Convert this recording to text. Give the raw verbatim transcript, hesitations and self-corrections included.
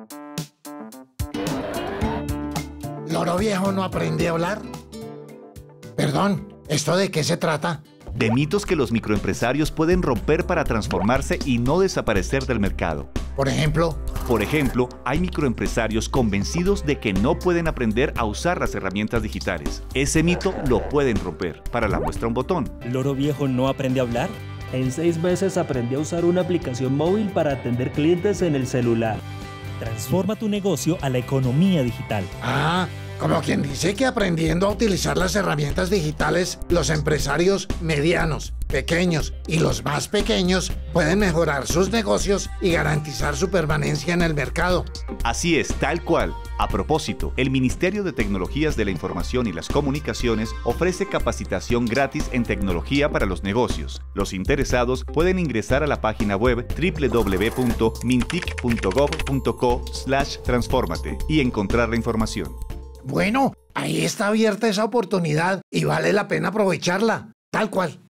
¿Loro viejo no aprende a hablar? Perdón, ¿esto de qué se trata? De mitos que los microempresarios pueden romper para transformarse y no desaparecer del mercado. Por ejemplo, Por ejemplo, hay microempresarios convencidos de que no pueden aprender a usar las herramientas digitales. Ese mito lo pueden romper. Para la muestra un botón. ¿Loro viejo no aprende a hablar? En seis meses aprendí a usar una aplicación móvil para atender clientes en el celular. Transforma tu negocio a la economía digital. ah, como quien dice que aprendiendo a utilizar las herramientas digitales, los empresarios medianos, pequeños y los más pequeños pueden mejorar sus negocios y garantizar su permanencia en el mercado. Así es, tal cual. A propósito, el Ministerio de Tecnologías de la Información y las Comunicaciones ofrece capacitación gratis en tecnología para los negocios. Los interesados pueden ingresar a la página web w w w punto mintic punto gov punto co slash transfórmate y encontrar la información. Bueno, ahí está abierta esa oportunidad y vale la pena aprovecharla, tal cual.